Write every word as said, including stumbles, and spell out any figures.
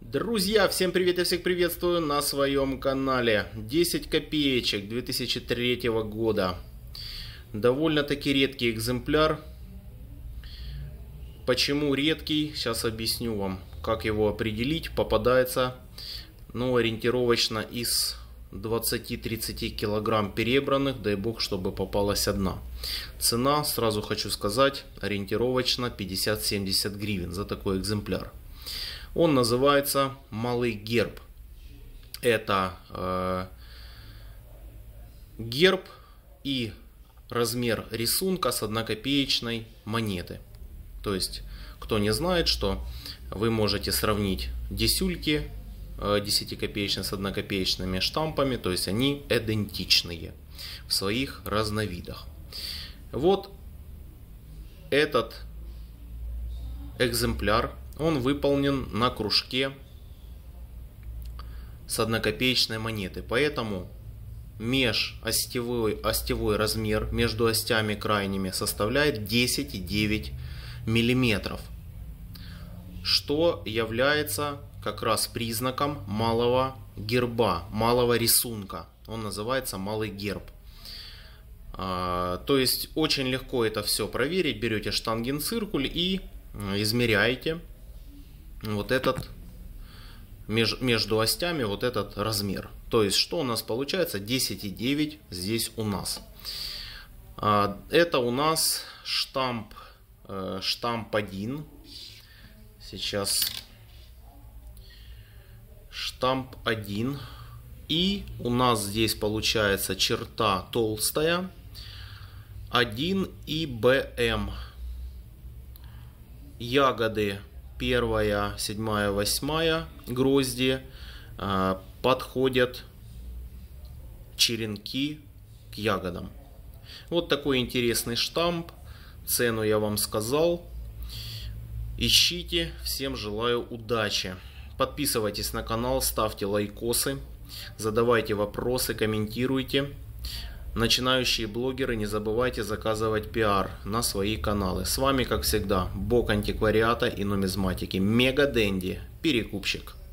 Друзья, всем привет, я всех приветствую на своем канале. десять копеечек две тысячи третьего года. Довольно-таки редкий экземпляр. Почему редкий? Сейчас объясню вам, как его определить. Попадается, ну, ориентировочно из двадцати-тридцати килограмм перебранных. Дай бог, чтобы попалась одна. Цена, сразу хочу сказать, ориентировочно пятьдесят-семьдесят гривен за такой экземпляр. Он называется Малый герб. Это э, герб и размер рисунка с однокопеечной монеты. То есть, кто не знает, что вы можете сравнить десюльки э, десятикопеечные с однокопеечными штампами. То есть, они идентичные в своих разновидах. Вот этот экземпляр. Он выполнен на кружке с однокопеечной монеты. Поэтому межостевой остевой размер между остями крайними составляет десять и девять миллиметров. Что является как раз признаком малого герба, малого рисунка. Он называется малый герб. А, то есть очень легко это все проверить. Берете штангенциркуль и измеряете вот этот меж, между остями вот этот размер. То есть что у нас получается? десять и девять здесь у нас. А, это у нас штамп э, штамп один. Сейчас штамп один. И у нас здесь получается черта толстая один и бэ эм. Ягоды первая, седьмая, восьмая грозди э, подходят черенки к ягодам. Вот такой интересный штамп. Цену я вам сказал. Ищите. Всем желаю удачи. Подписывайтесь на канал, ставьте лайкосы, задавайте вопросы, комментируйте. Начинающие блогеры, не забывайте заказывать пиар на свои каналы. С вами, как всегда, бог антиквариата и нумизматики Мега Дэнди, перекупщик.